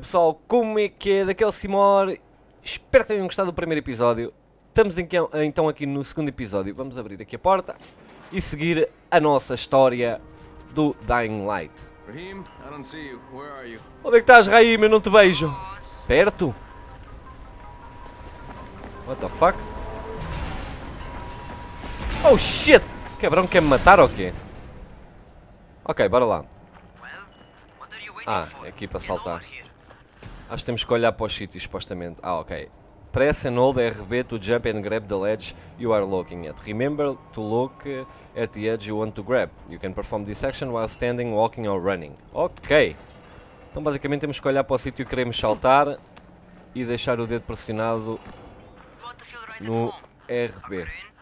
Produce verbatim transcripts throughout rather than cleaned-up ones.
pessoal, como é que é? Daqui é o Simor. Espero que tenham gostado do primeiro episódio. Estamos em, então aqui no segundo episódio. Vamos abrir aqui a porta e seguir a nossa história do Dying Light. Rahim, I don't see you. Where are you? Onde é que estás, Rahim? Eu não te vejo. Perto? What the fuck? Oh shit! Cabrão, quer me matar ou quê? Ok, bora lá. Ah, é aqui para saltar. Acho que temos que olhar para os sítios, supostamente. Ah, ok. Press and hold R B to jump and grab the ledge you are looking at. Remember to look at the edge you want to grab. You can perform this action while standing, walking or running. Ok. Então basicamente temos que olhar para o sítio que queremos saltar e deixar o dedo pressionado no R B.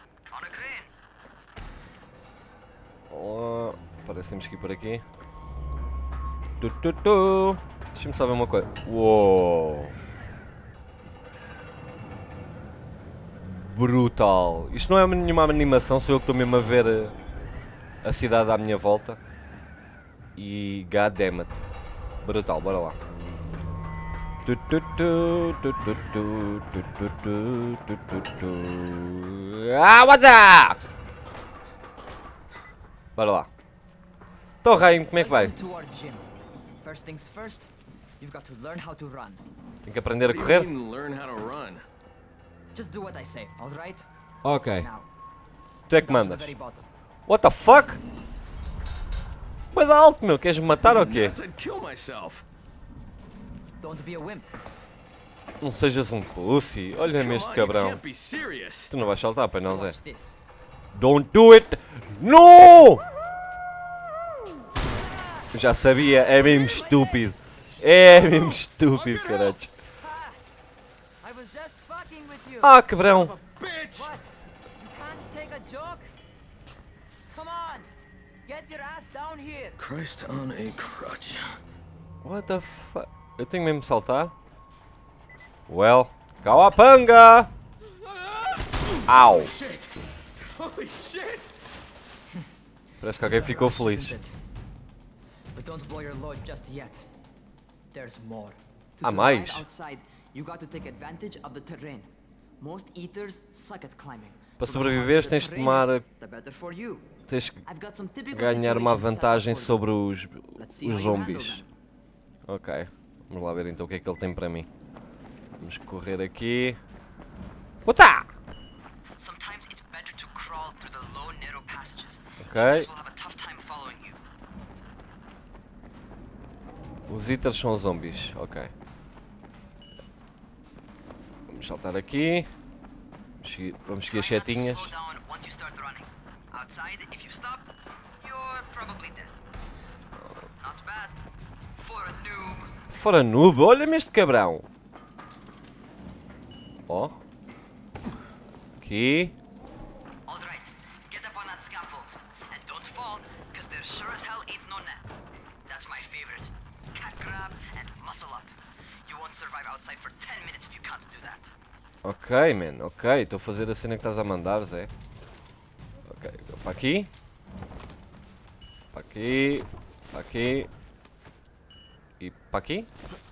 Oh, parecemos que ir por aqui. Tu, tu, tu. Deixa-me só ver uma coisa. Uou! Brutal! Isto não é nenhuma animação, sou eu que estou mesmo a ver a, a cidade à minha volta. E goddammit. Brutal, bora lá. Tu, tu, tu, tu, tu, tu, tu, tu, tu, tu, tu, tu. Ah, what's up? Bora lá. Então, Rahim, como é que vai? First things first, you've got to learn how to run. Tem que aprender a correr? Learn how to run. Just do what I say, all right? Ok. Now, Tu é que go to the mandas. very bottom. What the fuck? Vai dar alto, meu. Queres me matar ou quê? I'd kill myself. Don't be a wimp. Não sejas um pussy. Olha-me este cabrão. Tu não vais saltar, pai, não, Zé? Watch this. Don't do it! No! Já sabia, é mesmo estúpido. É mesmo estúpido, caralho. I was just fucking with you. Ah, cabrão. Bitch! What? You can't take a joke? Come on. Get your ass down here. Christ on a crutch. What the fuck? Eu tenho mesmo de saltar? Well, Kawapanga! Au! Shit! Holy shit! Parece que alguém ficou feliz. But don't blow your load just yet. There's more. To Há survive mais? outside, you got to take advantage of the terrain. Most eaters suck at climbing. Para So the sobreviveres harder the tens de terrain tomar, is, the better for you. tens que I've got some typical ganhar uma situations set up vantagem for you. sobre os, Let's see how os you handle zombies. them. Ok, vamos lá ver então o que é que ele tem para mim. Vamos correr aqui. What's Sometimes it's better to crawl through the low, narrow passages. Ok. Others will have a tough time following you. Os Eaters são zombies, ok. Vamos saltar aqui. Vamos seguir, vamos seguir as Try not to setinhas. slow down once you start running. Outside, if you stop, you're probably dead. Not bad. For a noob. Fora noob, olha-me este cabrão. Ó. Aqui. All right, get up on that scaffold. And don't fall, because there sure as hell ain't no net. That's my favorite. Cat grab and muscle up. You won't survive outside for ten minutes if you can't do that. Ok, man, ok. Estou a fazer a cena que estás a mandar, Zé. Ok, para aqui. Para aqui. Para aqui. E para aqui.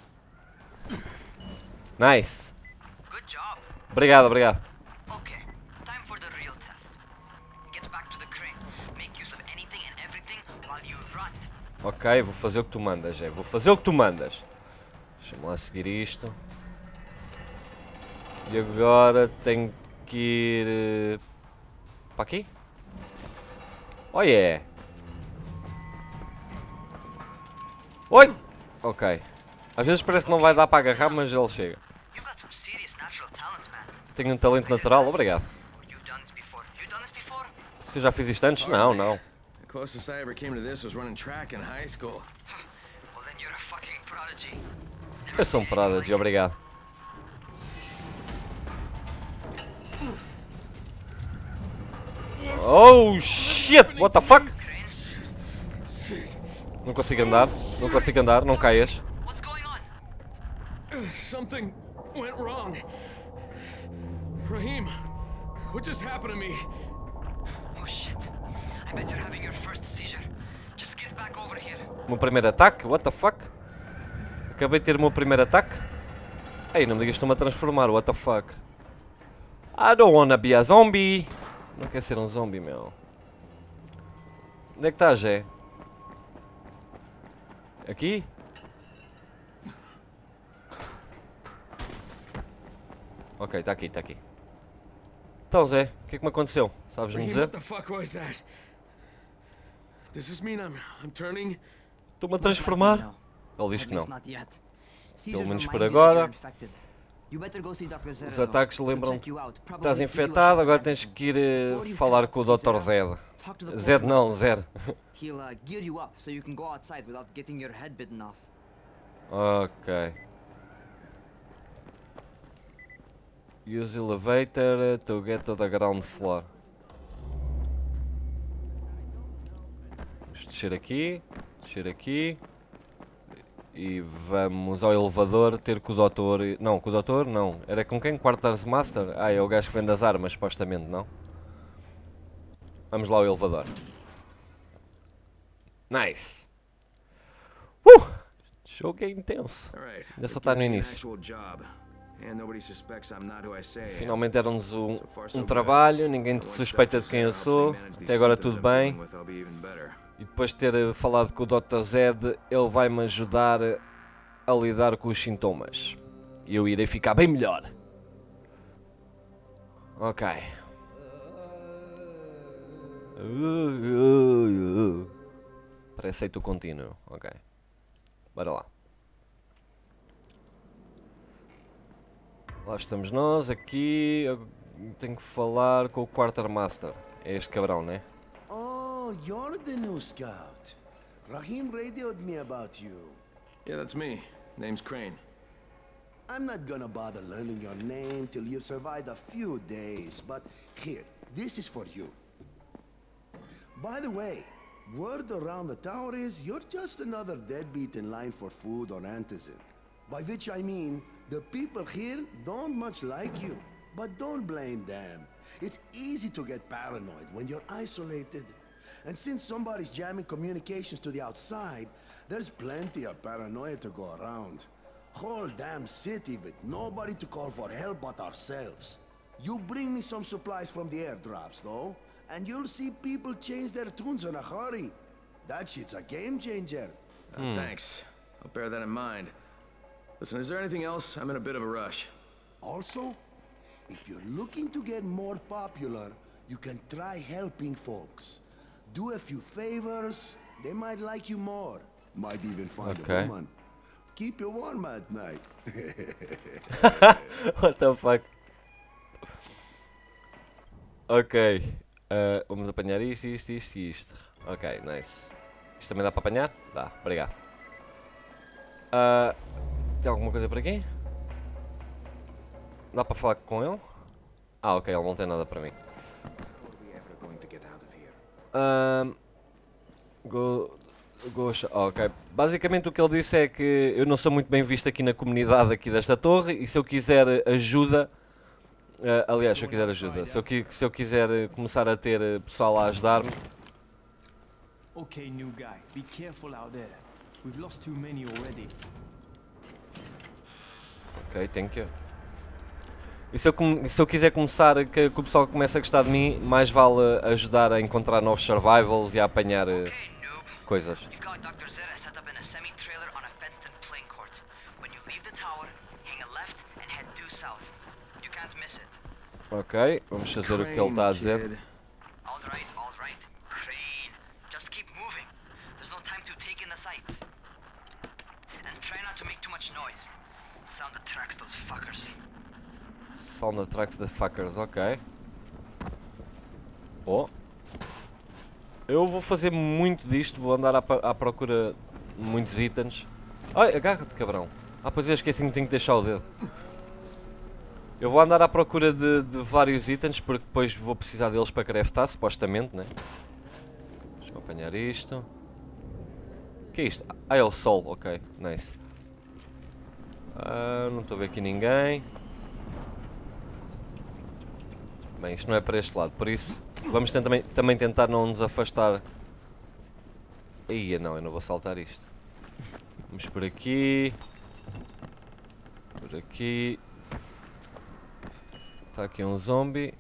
Nice. Good job. Obrigado, obrigado. Okay, time for the real test. Get back to the crane. Make use of anything and everything while you run. Ok, vou fazer o que tu mandas, Zé. Vou fazer o que tu mandas. Deixa-me lá seguir isto. E agora tenho que ir... eh, para aqui? Oh yeah! Oi! Ok. Às vezes parece que não vai dar para agarrar, mas ele chega. You've got some serious natural talent, man. Tenho um talento natural, obrigado. You've done this before. You've done this before? Se eu já fiz isto antes? Não, não. The closest I ever came to this was running track in high school. Well, then you're a fucking prodigy. Eu sou um prodigy, obrigado. Oh shit! What the fuck? Não consigo andar, não consigo andar, não caias. What's going on? Something went wrong. Rahim, what just happened to me? Oh shit. I bet you're having your first seizure. Just get back over here. O meu primeiro ataque? What the fuck? Ok, Acabei de ter o meu primeiro ataque. Ei, não me digas que estou-me a transformar, what the fuck. I don't wanna be a zombie. Não quer ser um zombie, meu. Onde é que estás, Zé? Aqui? Ok, está aqui, está aqui. Então, Zé, o que é que me aconteceu? Sabes-me dizer? What the fuck was that? Does this mean I'm I'm turning? Estou-me a transformar? Ele diz que não. Pelo menos por agora. Os ataques lembram-te que estás infectado, agora tens que ir uh, falar com o doutor Zed. Zed não, Zed. Ok. Use elevator to get to the ground floor. Vamos descer aqui, descer aqui. E vamos ao elevador ter com o doutor... Não, com o doutor não. Era com quem? Quarters Master? Ah, é o gajo que vende as armas, supostamente, não? Vamos lá ao elevador. Nice! Uh! Jogo é intenso. Ainda só está no início. Finalmente deram-nos um, um trabalho, ninguém suspeita de quem eu sou. Até agora tudo bem. E depois de ter falado com o doutor Zed, ele vai me ajudar a lidar com os sintomas. E eu irei ficar bem melhor. Ok. Preceito contínuo. Ok. Bora lá. Lá estamos nós, aqui. Eu tenho que falar com o Quartermaster. É este cabrão, né? Oh, you're the new scout. Rahim radioed me about you. Yeah, that's me. Name's Crane. I'm not gonna bother learning your name till you survived a few days, but here, this is for you. By the way, word around the tower is you're just another deadbeat in line for food or antizin. By which I mean, the people here don't much like you. But don't blame them. It's easy to get paranoid when you're isolated. And since somebody's jamming communications to the outside, there's plenty of paranoia to go around. Whole damn city with nobody to call for help but ourselves. You bring me some supplies from the airdrops, though, and you'll see people change their tunes in a hurry. That shit's a game changer. Uh, hmm. Thanks. I'll bear that in mind. Listen, is there anything else? I'm in a bit of a rush. Also, if you're looking to get more popular, you can try helping folks. Do a few favors, they might like you more. Might even find okay. a woman. Keep you warm at night. What the fuck? Ok. Uh, vamos apanhar isto, isto, isto e isto. Ok, nice. Isto também dá para apanhar? Dá, obrigado. Uh, tem alguma coisa por aqui? Dá para falar com ele? Ah, ok, ele não tem nada para mim. Um, go, go, ok, basicamente o que ele disse é que eu não sou muito bem visto aqui na comunidade aqui desta torre e se eu quiser ajuda, uh, aliás, se eu quiser ajuda, se eu, se eu quiser começar a ter pessoal a ajudar-me. Ok, new guy, be careful out there. We've lost too many already. Ok, thank you. E se eu, se eu quiser começar, que, que o pessoal comece a gostar de mim, mais vale ajudar a encontrar novos survivals e a apanhar uh, coisas. Ok, vamos fazer o que ele está a dizer. Sound attracts the fuckers, ok. Oh. Eu vou fazer muito disto, vou andar à, à procura de muitos itens. Ai, agarra-te, cabrão. Ah, pois eu esqueci que tenho que deixar o dedo. Eu vou andar à procura de, de vários itens, porque depois vou precisar deles para craftar, supostamente, né? Deixa eu apanhar isto. O que é isto? Ah, é o sol, ok, nice. Ah, não estou a ver aqui ninguém. Bem, isto não é para este lado, por isso vamos também, também tentar não nos afastar. Ia, não, eu não vou saltar isto. Vamos por aqui. Por aqui. Está aqui um zombie.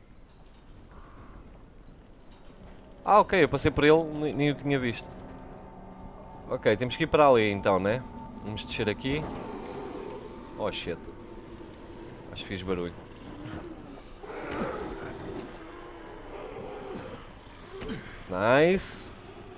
Ah, ok, eu passei por ele, nem, nem o tinha visto. Ok, temos que ir para ali então, né? Vamos descer aqui. Oh shit. Acho que fiz barulho. Nice.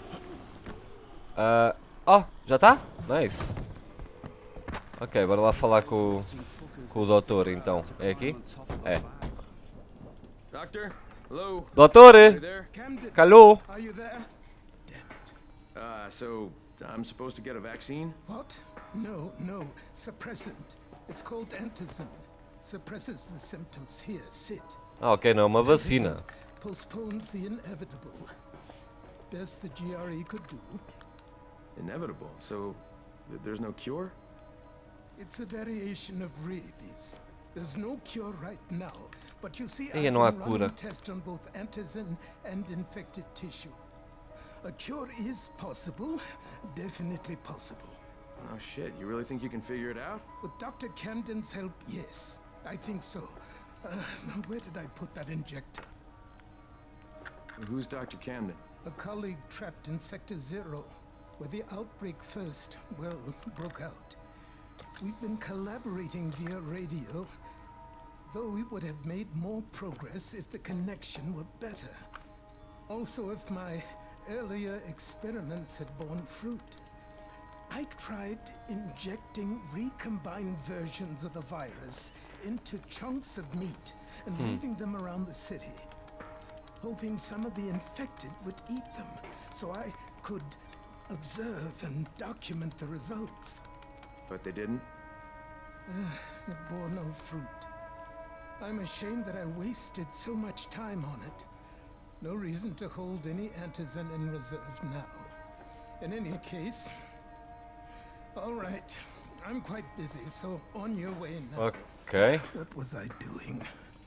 Uh, oh, já está? Nice. Ok, bora lá falar com, com o doutor então. É aqui? É. Doctor? Hello? Doutor! Are you there? Camden, Calou! are you there? Uh, so I'm supposed to get a vaccine? What? No, no. Suppressant. It's called antizin. Suppresses the symptoms. Here, sit. Ah, ok, não é uma vacina. Postpones the inevitable. Best the G R E could do. Inevitable. So th there's no cure? It's a variation of rabies. There's no cure right now, but you see, Ei, I've não há been cura. running tests on both antizin and infected tissue. A cure is possible, definitely possible. Oh shit, you really think you can figure it out? With Doctor Camden's help, yes, I think so. Uh, now, where did I put that injector? Who's Doctor Camden? A colleague trapped in Sector Zero, where the outbreak first, well, broke out. We've been collaborating via radio, though we would have made more progress if the connection were better. Also, if my earlier experiments had borne fruit. I tried injecting recombined versions of the virus into chunks of meat and Hmm. leaving them around the city, hoping some of the infected would eat them so I could observe and document the results. But they didn't? It bore no fruit. I'm ashamed that I wasted so much time on it. No reason to hold any antizin in reserve now. In any case, all right. I'm quite busy, so on your way now. Ok. What was I doing?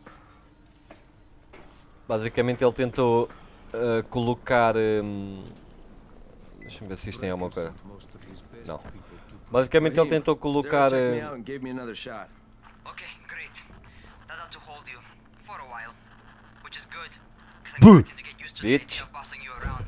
Basicamente ele tentou uh, colocar... Um... Deixa-me ver se isto tem alguma coisa. Não. Basicamente ele tentou colocar... Sarah checked me Uh... out and gave me another shot. Okay, great. That ought to hold you for a while, which is good, because Boo! I'm starting to get used to the Bitch. idea of bossing you around.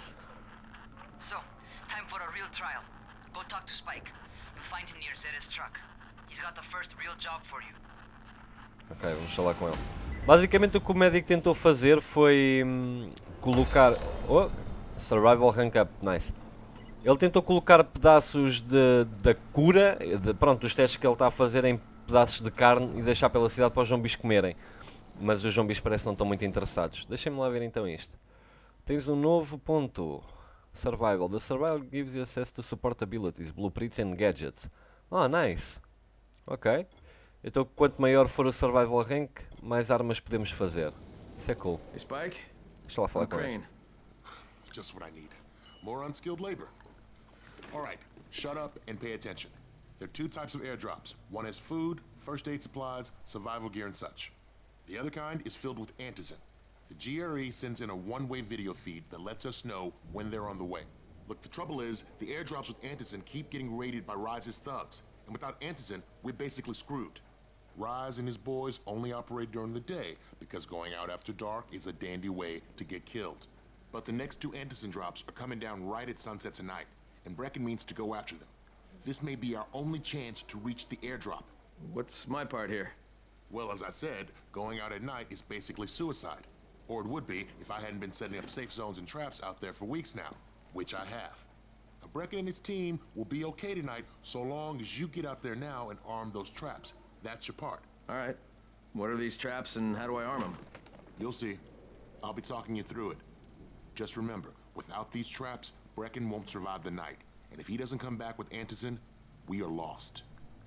So, time for a real trial. Go talk to Spike. You'll find him near Zed's truck. He's got the first real job for you. Ok, vamos falar com ele. Basicamente o que o médico tentou fazer foi hum, colocar... Oh, survival rank up, nice. Ele tentou colocar pedaços de, da cura, de, pronto, os testes que ele está a fazer em pedaços de carne e deixar pela cidade para os zombies comerem. Mas os zombies parecem que não estão muito interessados. Deixem-me lá ver então isto. Tens um novo ponto. Survival. The survival gives you access to support abilities, blueprints and gadgets. Ah, nice. Ok. Então quanto maior for o survival rank, mais armas podemos fazer. Isso é cool. Hey, Spike? Deixa lá falar I'm com ele. Crane. Just what I need. More unskilled labor. All right, shut up and pay attention. There are two types of airdrops. One has food, first aid supplies, survival gear and such. The other kind is filled with antizin. The G R E sends in a one-way video feed that lets us know when they're on the way. Look, the trouble is, the airdrops with antizin keep getting raided by Rise's thugs. And without antizin, we're basically screwed. Rise and his boys only operate during the day because going out after dark is a dandy way to get killed. But the next two antizin drops are coming down right at sunset tonight, and Brecken means to go after them. This may be our only chance to reach the airdrop. What's my part here? Well, as I said, going out at night is basically suicide. Or it would be if I hadn't been setting up safe zones and traps out there for weeks now, which I have. Now, Brecken and his team will be okay tonight so long as you get out there now and arm those traps. That's your part. All right. What are these traps and how do I arm them? You'll see. I'll be talking you through it. Just remember, without these traps, Brecken won't survive the night. And if he doesn't come back with antizin, we are lost.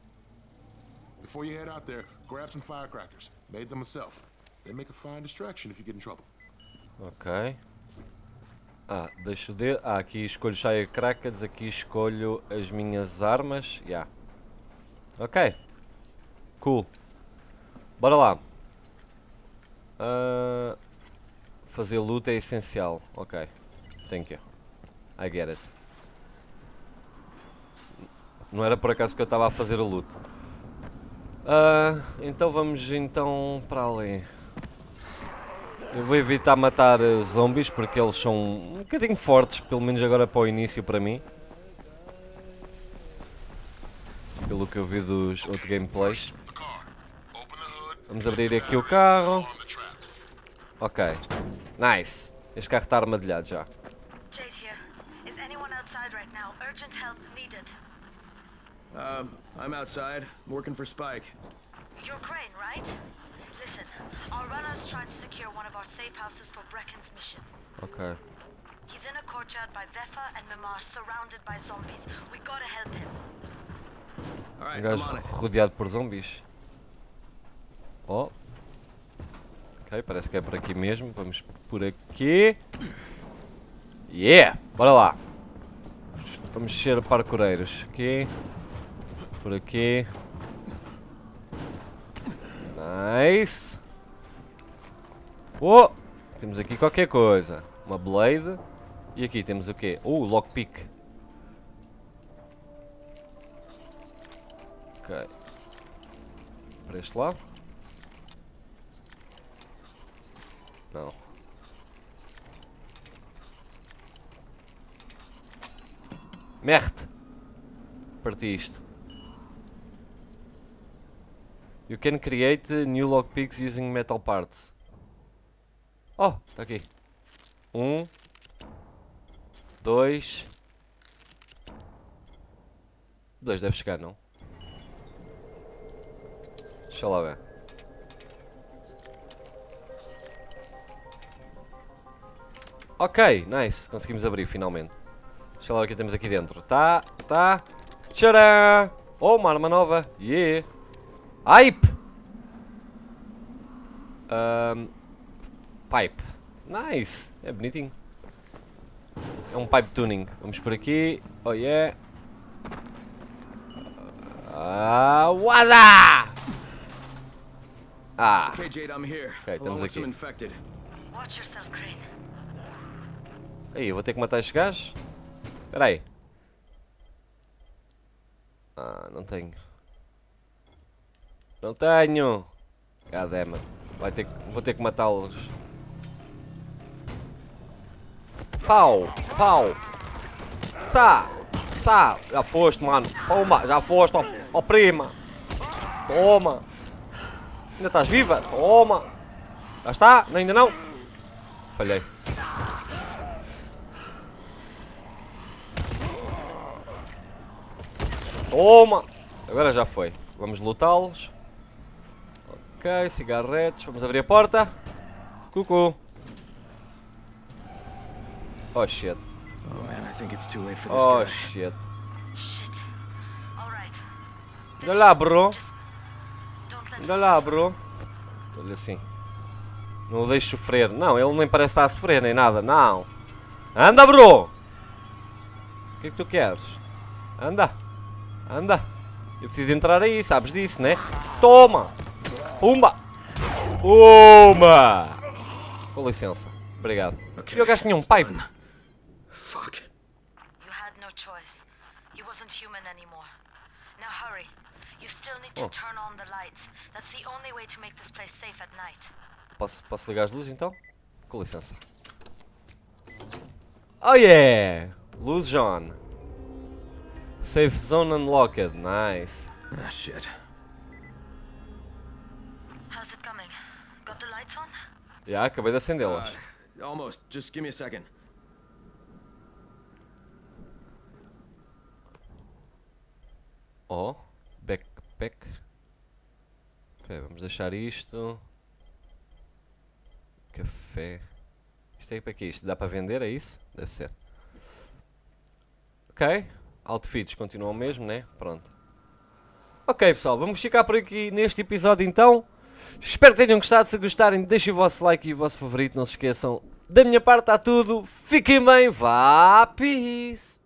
Before you head out there, grab some firecrackers. Made them myself. They make a fine distraction if you get in trouble. Ok. Ah, deixo de... Ah, aqui escolho firecrackers, aqui escolho as minhas armas. Yeah. Ok. Cool. Bora lá. Uh, fazer loot é essencial. Ok. Thank you. I get it. Não era por acaso que eu estava a fazer o loot. Uh, então vamos então para ali. Eu vou evitar matar uh, zombies porque eles são um bocadinho fortes, pelo menos agora para o início para mim. Pelo que eu vi dos outros gameplays. Vamos abrir aqui o carro. Ok. Nice. Este carro está armadilhado já. Jade here. Is anyone outside right now? Urgent help needed. Um, I'm outside. I'm working for Spike. You're Crane, right? Listen, our runner's trying to secure one of our safe houses for Brecken's mission. Ok. He's in a courtyard by Vefa and Mimar, surrounded by zombies. We gotta help him. All Um right, I'm gajo on it. rodeado por zombies. Oh. Ok, parece que é por aqui mesmo. Vamos por aqui. Yeah! Bora lá. Vamos ser parkoureiros. Aqui. Por aqui. Nice. Oh! Temos aqui qualquer coisa. Uma blade. E aqui temos o quê? Uh, lockpick. Ok. Para este lado. Não. Merde. Parti isto. You can create new lockpicks using metal parts. Oh, está aqui. Um. Dois. Dois deve chegar, não? Deixa lá ver. Ok, nice. Conseguimos abrir finalmente. Deixa lá ver o que temos aqui dentro. Tá, tá. Tcharam! Oh, uma arma nova. Yeah. Hype! Um, pipe. Nice. É bonitinho. É um pipe tuning. Vamos por aqui. Oh yeah. Ah, waza! Ah. Okay, Jade, I'm here. Ok, Along estamos with some aqui. infected. Watch yourself, Crane. Aí, eu vou ter que matar estes gajos? Espera aí. Ah, não tenho. Não tenho. God damn it. Vai ter, vou ter que matá-los. Pau, pau. Tá, tá. Já foste, mano. Toma, já foste, ó, ó prima. Toma. Ainda estás viva? Toma. Já está? Ainda não? Falhei. Toma! Agora já foi. Vamos lutá-los. Ok, cigarretes. Vamos abrir a porta. Cucu. Oh shit. Oh man, I think it's too late for this Oh guy. shit. Shit. All right. Olha lá, bro. Don't let Olha lá, bro. Olha assim. Não o deixe sofrer. Não, ele nem parece estar a sofrer nem nada. Não. Anda, bro! O que é que tu queres? Anda. Anda. Eu preciso entrar aí, sabes disso, né? Toma! Pumba! Pumba! Com licença. Obrigado. E o gajo tinha um pipe. Fuck. You had no choice. He wasn't human anymore. Now hurry. You still need to Oh. turn on the lights. That's the only way to make this place safe at night. Posso, posso ligar as luzes então? Com licença. Oh yeah! Luz on. Safe zone unlocked. Nice. Ah, shit. How's it coming? Got the lights on? Já, acabei de acendê-las. Uh, almost. Just give me a second. Oh, backpack. Ok, vamos deixar isto. Café. Isto aí para quê? Isto dá para vender, é isso? Deve ser. Ok. Outfits continuam mesmo, né? Pronto. Ok, pessoal, vamos ficar por aqui neste episódio então. Espero que tenham gostado. Se gostarem, deixem o vosso like e o vosso favorito. Não se esqueçam. Da minha parte está tudo. Fiquem bem. Vá, peace.